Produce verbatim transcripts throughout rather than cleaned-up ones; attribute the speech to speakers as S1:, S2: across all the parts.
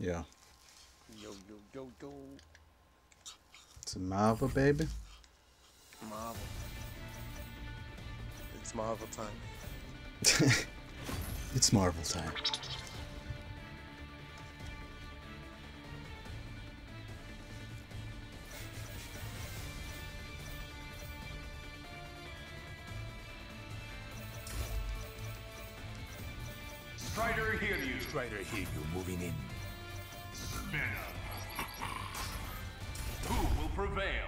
S1: Yeah.
S2: Yo, yo, yo, yo.
S1: It's a Marvel, baby.
S2: Marvel. It's Marvel time.
S1: It's Marvel time.
S3: Strider, hear you.
S4: Strider, hear you. Moving in.
S3: Venom. Who will prevail?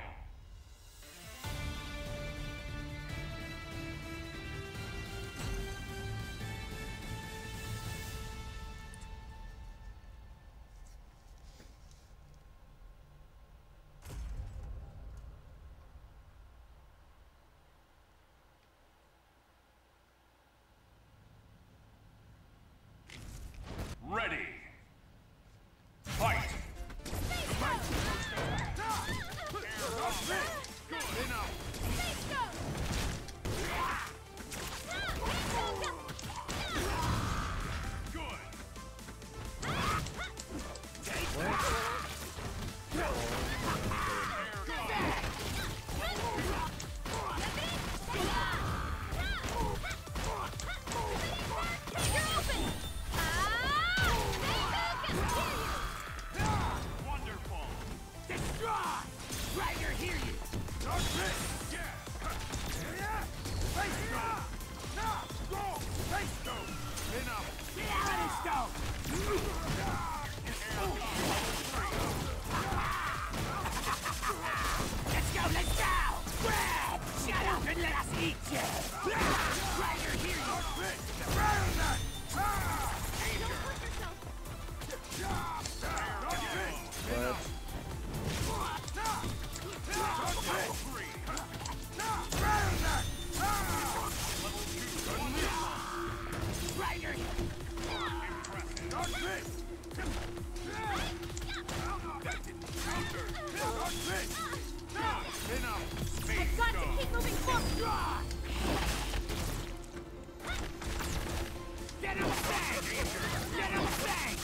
S3: Ready. Fight.
S5: I've got to keep moving forward! Get him back! Get him back!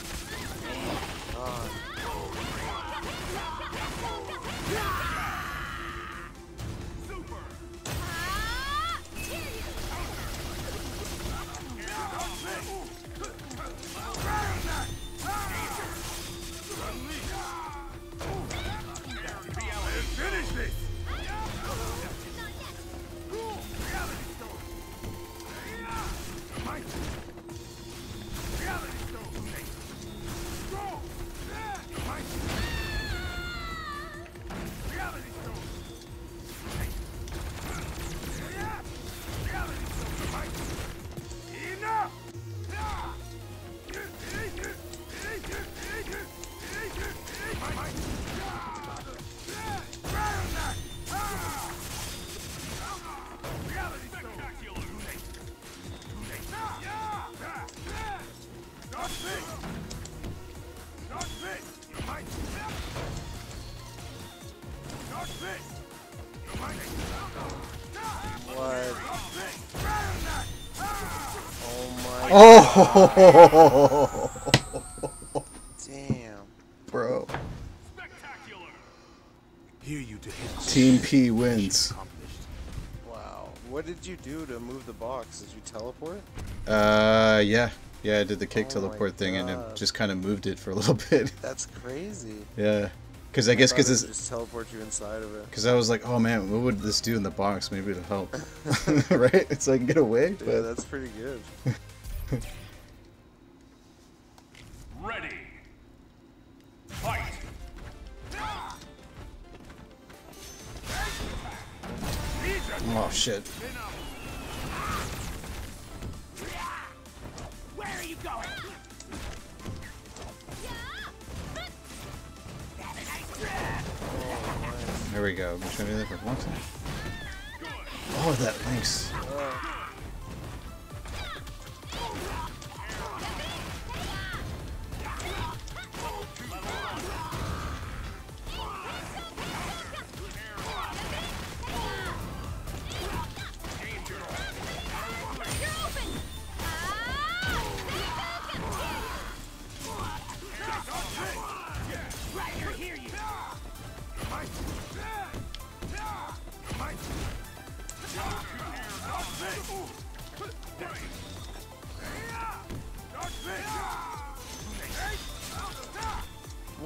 S5: Super! Ah! Here you
S4: Finish this!
S2: What? Oh my
S1: Oh,
S2: damn.
S1: bro.
S4: Hear you to hit.
S1: Team P wins.
S2: Wow. What did you do to move the box? Did you teleport?
S1: Uh, yeah. Yeah, I did the kick
S2: Oh my
S1: teleport thing and it
S2: God.
S1: just kind of moved it for a little bit.
S2: That's crazy.
S1: Yeah. Because I guess
S2: thought
S1: because
S2: it
S1: it's...
S2: would just teleport you inside of it.
S1: Because I was like, oh man, what would this do in the box? Maybe it'll help. Right? It's like, get away.
S2: Yeah,
S1: But...
S2: that's pretty good.
S3: Ready. Fight.
S1: Oh, shit.
S5: Where are you going?
S1: There we go. I'm trying to do that for one time. Oh, that links.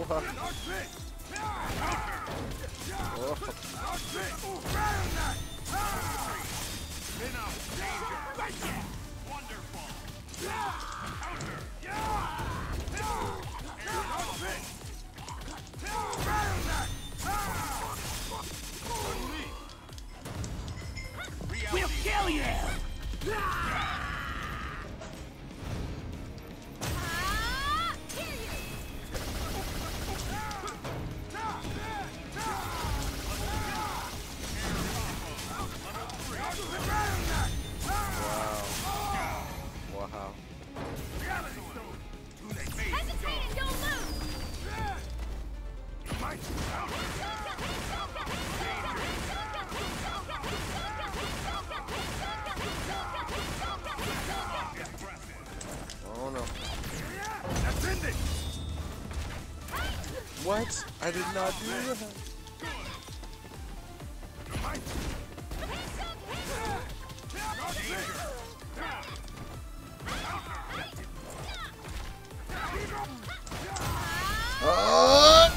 S2: What? Whoa.
S3: Venom. Danger. Right there. Wonderful. Counter.
S5: We'll kill you!
S2: Wow.
S5: Hesitate and you'll lose!
S2: Oh no. What? I did not do that.
S1: Oh!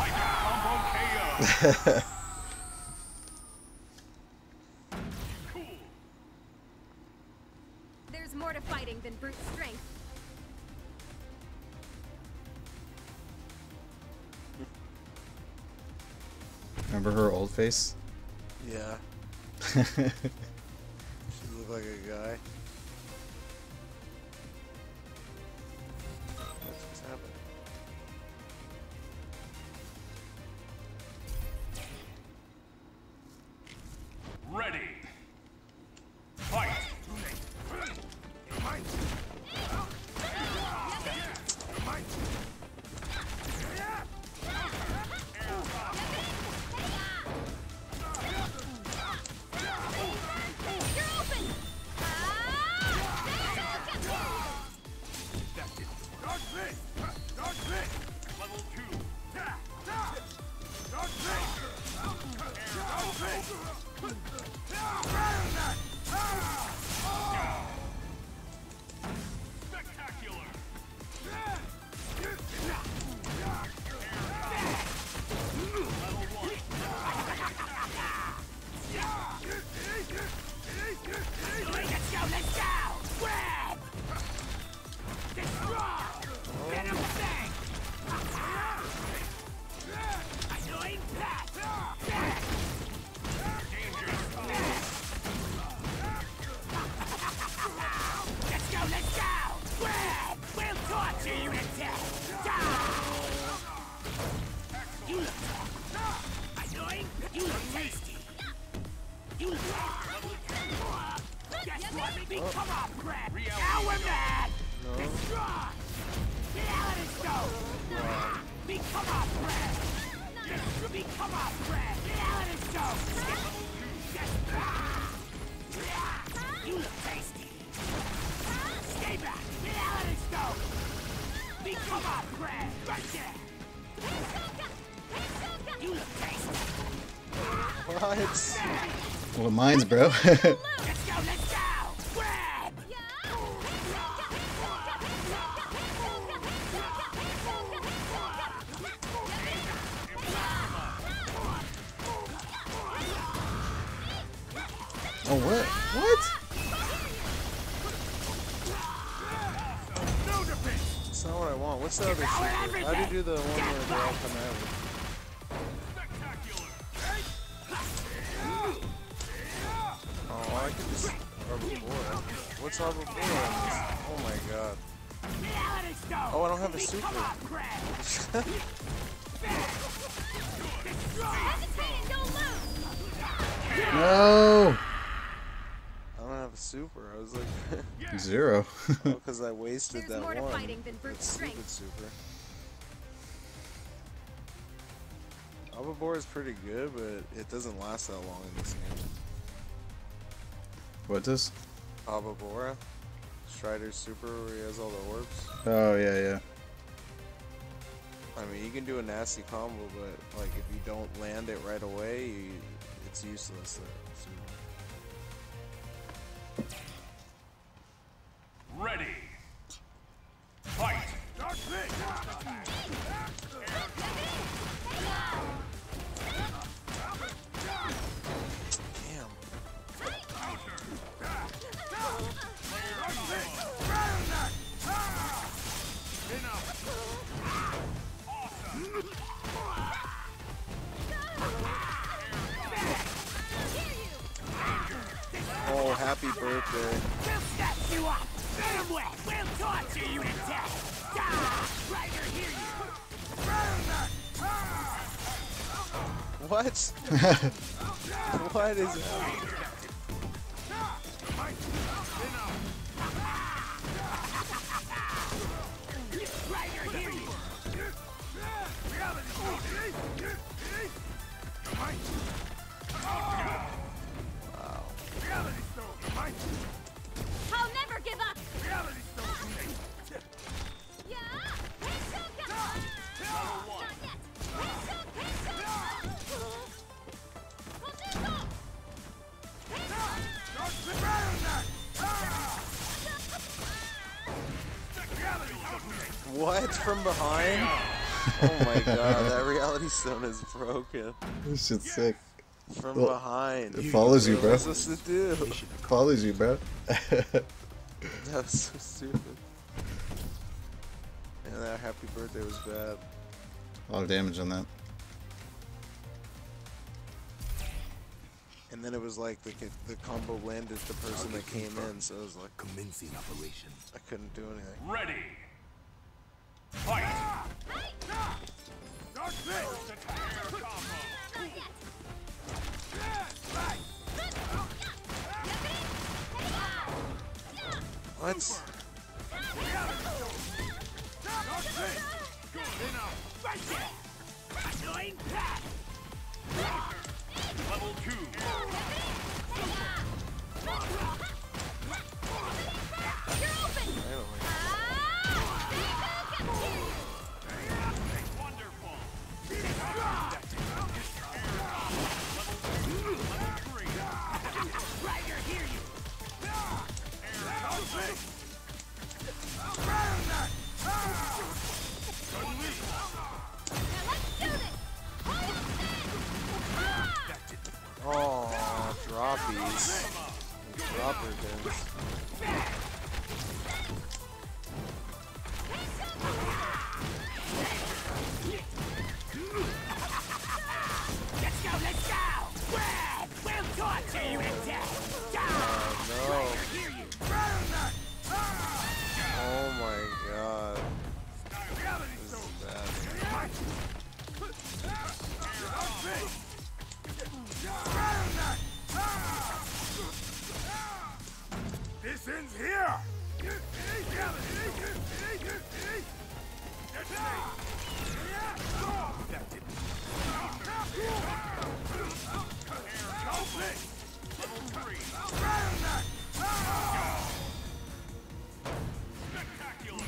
S5: There's more to fighting than brute strength.
S1: Remember her old face?
S2: Yeah. She looked like a guy. What's just happening?
S3: Ready. Fight.
S5: You're open!
S3: Level two. Spectacular. Level one.
S5: Let's go, let's go! Grab! Destroy! Venom thing! Annoying pass! Let's go, let's go! Grab! We'll torture you to death! Die! You look annoying. You look tasty. You look Guess what? Become a bread. Now we're mad.
S2: No.
S5: Destroy. Get out of this stove. Become a bread. Become a bread. Get out of this stove. You look tasty. Stay back. Get out of this stove. Become a bread. Right there. You look tasty.
S2: What?
S1: Well, mine's, bro.
S5: Let's go, let's go! Grab!
S1: Oh, what? What?
S2: That's not what I want. What's the other secret? How do you do the one where they all come at me? Oh, I could just Arbor. What's Arbor? Oh my god. Oh, I don't have a super.
S1: No!
S2: I don't have a super. I was like,
S1: Zero.
S2: because I wasted
S5: There's
S2: that
S5: more to
S2: one.
S5: fighting than brute
S2: That stupid
S5: strength.
S2: super. Arbor is pretty good, but it doesn't last that long in this game.
S1: What does?
S2: Ababora, Strider's super where he has all the orbs.
S1: Oh, yeah, yeah.
S2: I mean, you can do a nasty combo, but like if you don't land it right away, you, it's useless. Uh, super.
S3: Ready. Fight.
S2: Oh, happy birthday.
S5: We'll snap you up! Venom wet! We'll torture you to death! Die! Rider, hear you!
S2: What? What is happening?
S5: Rider, hear you!
S6: I'll never give up. Yeah.
S3: Level one.
S2: What? From behind? Oh my god, that reality stone is broken.
S1: This shit's sick.
S2: From
S1: Well,
S2: behind.
S1: It follows you,
S2: What
S1: bro.
S2: was I supposed to do?
S1: It follows you, bro.
S2: That was so stupid. And that happy birthday was bad.
S1: A lot of damage on that.
S2: And then it was like the the combo landed the person that came in, so it was like
S4: Commencing operation.
S2: I couldn't do anything.
S3: Ready. Fight.
S5: Don't
S3: First attack. Air combo.
S2: What?
S5: Annoying pack!
S3: Level two.
S2: Finally.
S3: Wonderful.
S5: Rider, hear you!
S2: Oh, droppies. And dropper bins.
S5: Let's go, let's go! Grab! We'll torture you to death! Die!
S2: Oh no.
S5: Rider, hear you!
S2: Oh my god. This is bad.
S4: This ends here!
S3: Level three. Spectacular.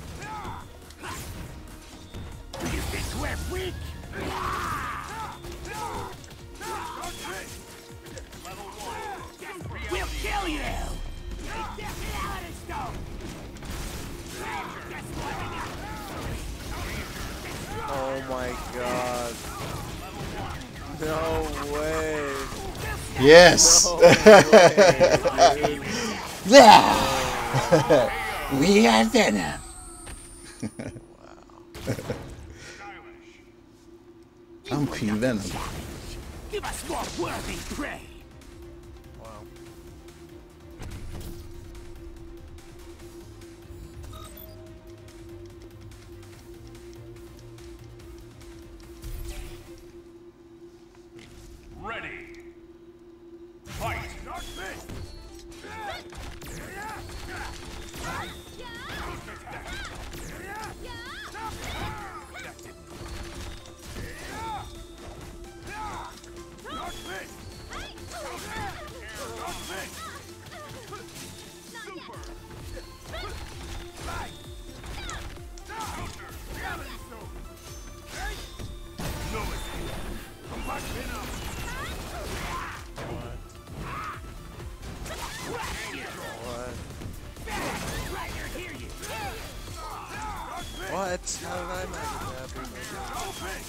S5: You think we're weak?
S3: Level one.
S5: We'll kill you! Take that reality stone! Just warming up!
S2: Oh my god. No way.
S1: Yes!
S2: No way, dude.
S1: We are Venom.
S3: Stylish.
S1: I'm P Venom.
S5: Give us more worthy prey!
S2: Wow.
S3: Ready. Fight.
S2: What?
S5: Rider, hear you!
S2: What? How did I not get that?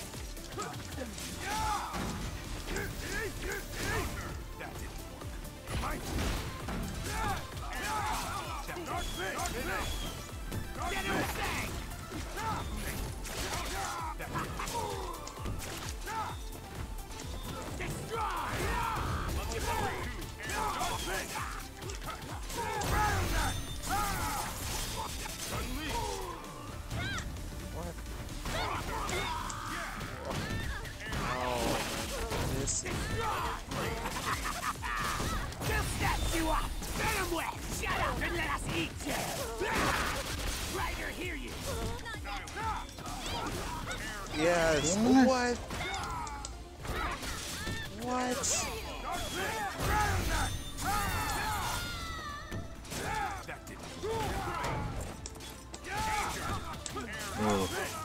S5: Get him, Sang!
S2: Yes.
S1: What?
S2: What? What?
S1: Oh.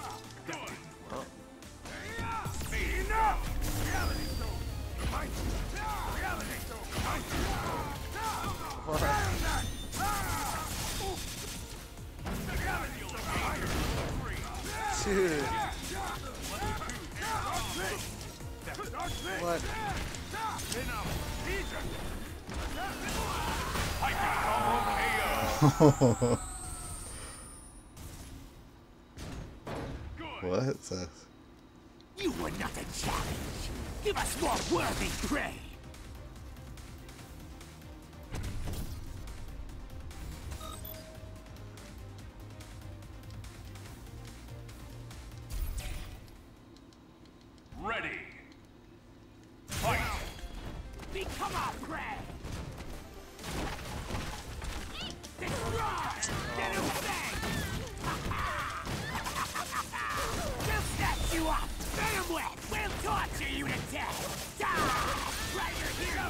S2: Dude. What?
S1: What's that?
S5: You were not a challenge. Give us more worthy prey.
S3: Ready. Fight.
S5: Become our prey. Destroy. Venom bang. We'll snatch you up. Venom wet. We'll torture you to death. Die. Right here.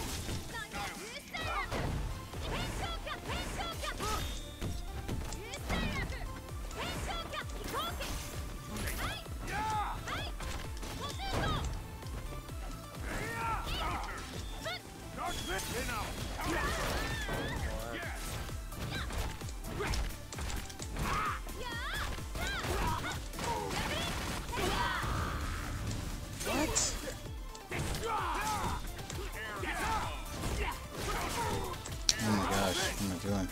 S2: What?
S1: Oh my gosh, what am I doing?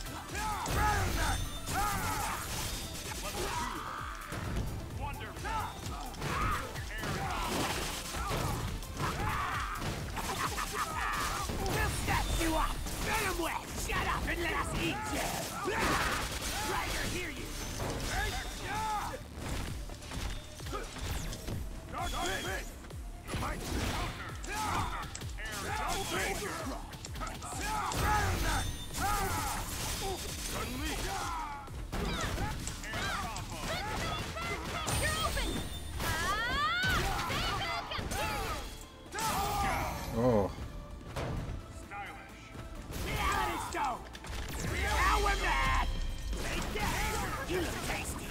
S5: We'll snatch you up. Venom wet. Shut up and let us eat you. Rider, hear you.
S1: Oh.
S5: Reality stone. Now we're mad. Take that. You look tasty.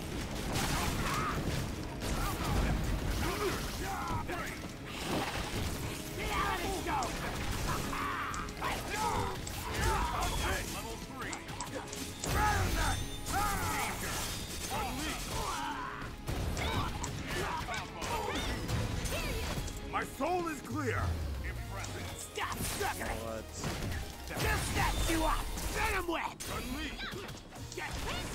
S5: Reality stone.
S3: Level three.
S4: My soul is clear.
S5: Stop struggling.
S2: What?
S5: We'll snatch you up. Venom wet. Get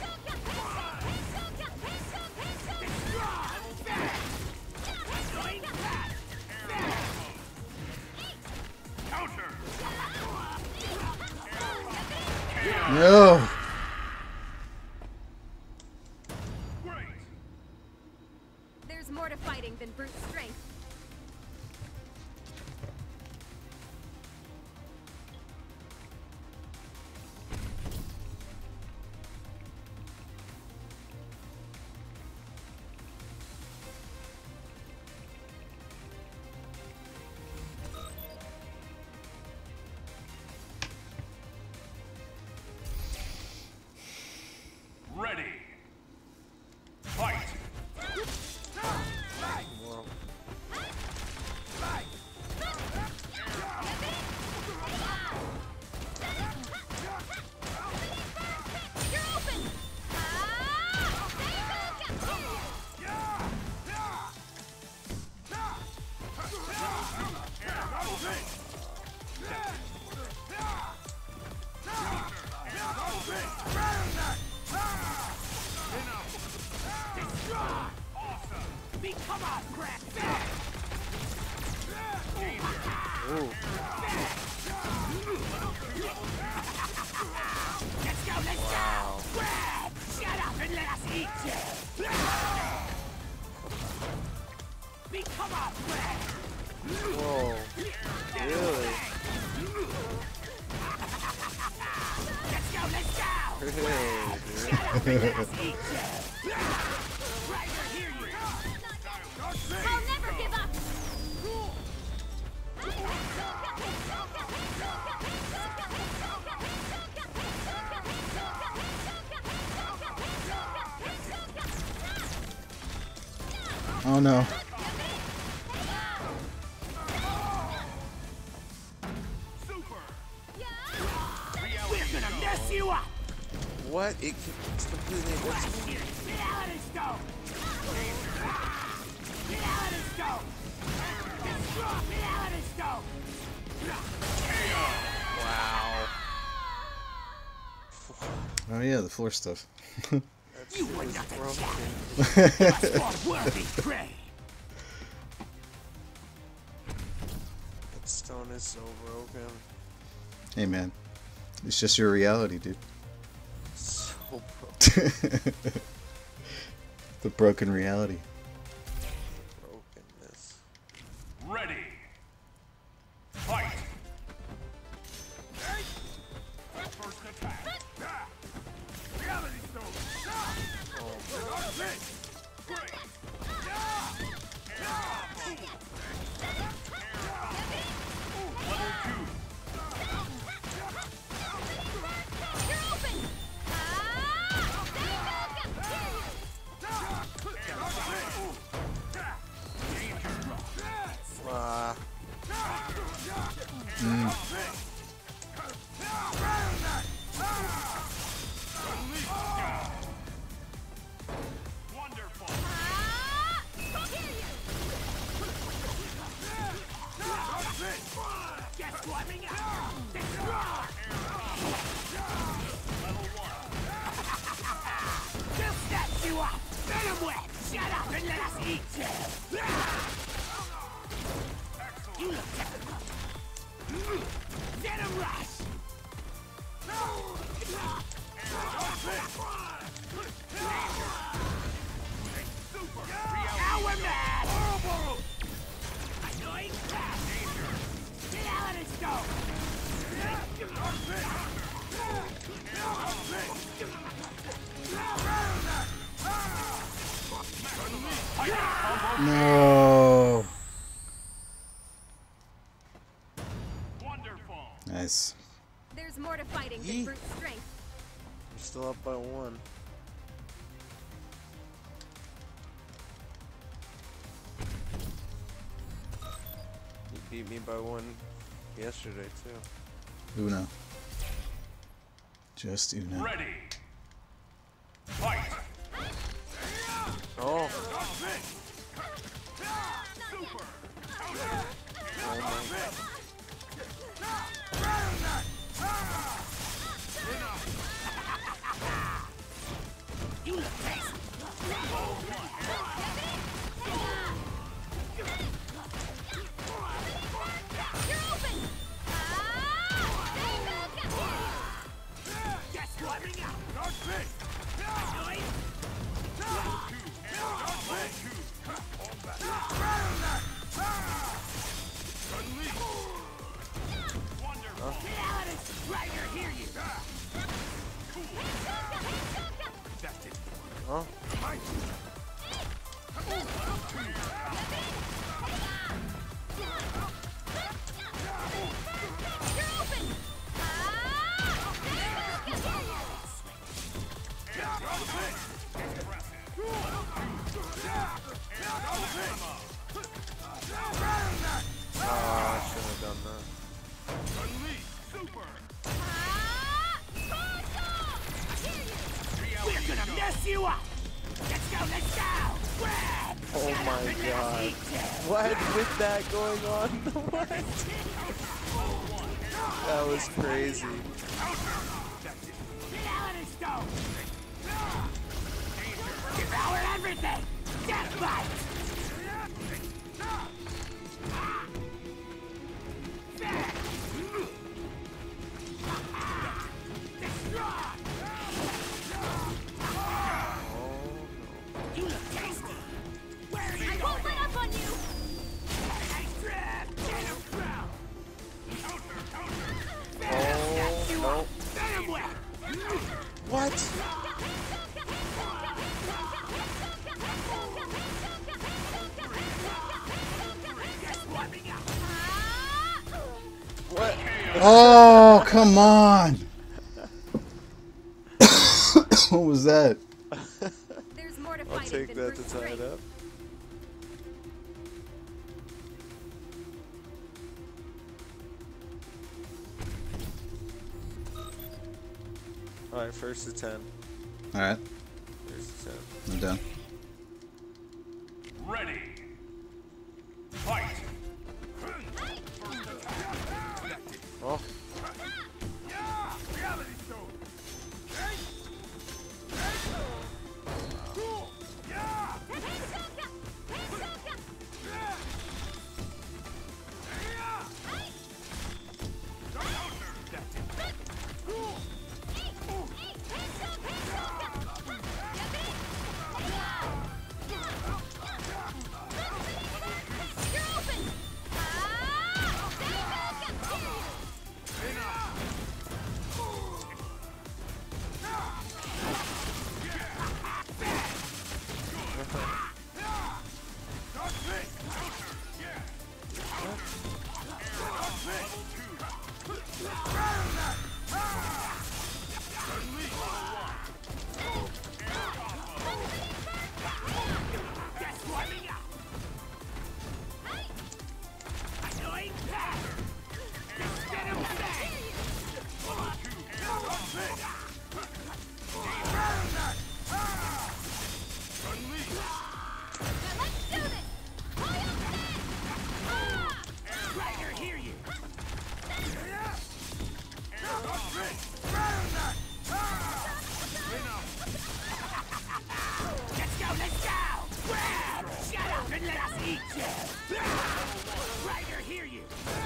S3: Counter.
S1: No!
S3: Great.
S6: There's more to fighting than brute strength.
S3: Ready. Fight.
S2: Well,
S6: You're open!
S5: Become our crap.
S2: ooh.
S5: Let's go, let's
S2: Wow.
S5: go. Grab. Shut up and let us eat you. Become our crap.
S2: Whoa. Really?
S5: Let's go, let's go.
S2: Hey, dude.
S5: Shut up and let us eat you.
S6: I'll never give up.
S1: Oh no.
S5: We're gonna mess you up.
S2: What? It, it's completely invincible.
S5: Reality stone. Reality stone. Destroy reality stone.
S2: Wow.
S1: Oh yeah, the floor stuff.
S2: That's
S5: You were
S2: just
S5: not a
S2: broken.
S5: challenge. You must walk worthy prey.
S2: That stone is so broken.
S1: Hey man, it's just your reality, dude.
S2: So broken.
S1: The broken reality.
S2: Brokenness.
S3: Ready. Fight. First attack.
S4: Reality stone.
S3: Great. Level two.
S6: You're open.
S2: Ah.
S1: Mm.
S3: Wonderful.
S5: Guess what? Destroy.
S3: Level one.
S5: We'll snatch you up. Venom web. Shut up and let us eat you. You look difficult. Venom rush. Now we're mad. Annoying crap. Reality stone.
S1: No.
S3: Wonderful.
S1: Nice.
S6: There's more to fighting than
S2: Yee.
S6: brute strength.
S2: You're still up by one. You beat me by one yesterday too.
S1: Uno. Just Uno.
S3: Ready. Fight.
S2: Oh.
S3: Super.
S2: Oh my god.
S5: You look tasty.
S6: You're open.
S5: Guess what? Annoying. Reality. Right here, hear you.
S2: Huh?
S6: You're open.
S2: Ah, I should have done that.
S5: We're gonna mess you up. Let's go, let's go. Grab.
S2: Oh
S5: Shut up
S2: my
S5: and let us
S2: god.
S5: eat you.
S2: What with that going on? What? That was crazy.
S5: Reality stone. Devour everything. Death bite. Destroy. You look tasty. Where are you
S6: I won't
S5: going?
S6: let up on you.
S5: Nice trip. Venom crow.
S2: Oh no.
S5: Venom web.
S2: What?
S1: Oh, come on! What was that?
S6: There's more to
S2: I'll
S6: fighting
S2: take
S6: than
S2: that to
S6: brute
S2: tie it
S6: strength.
S2: up. Alright, first to ten.
S1: Alright,
S2: First to ten.
S1: I'm done.
S3: Ready. Fight.
S2: Oh,
S4: Reality stone.
S5: Let's go, let's go! Grab! Shut up and let us eat you! Ryder, hear you!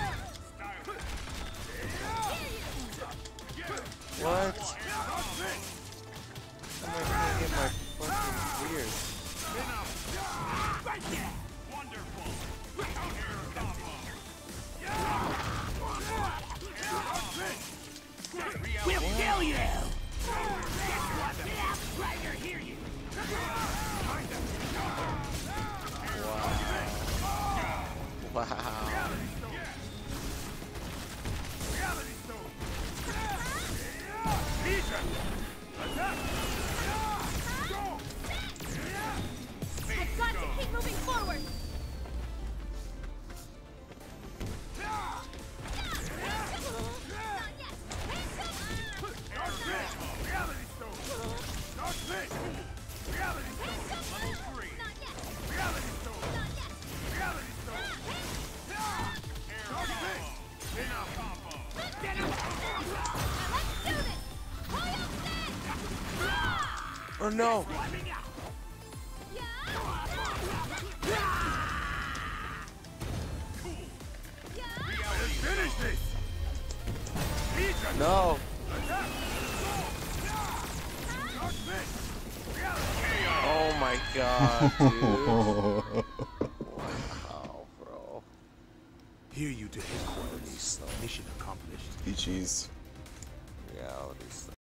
S2: what? How am I gonna get my fucking ears?
S5: Right there!
S3: Wonderful.
S5: We'll kill you! Ryder, hear you!
S2: Wow.
S4: Reality stone. Legion. Attack. Go.
S6: I've got to keep moving forward.
S4: Reality stone. Dark Fist. Reality stone.
S3: Level three.
S4: Reality stone. Reality stone. Dark Fist.
S3: Venom combo.
S6: Let's do this!
S2: Oh no!
S4: Finish this. Legion.
S2: No!
S4: Attack. Dark Fist.
S2: Oh my god, dude. Wow, bro.
S5: Hear you to headquarters. Mission accomplished.
S1: G G's.
S2: Reality stuff.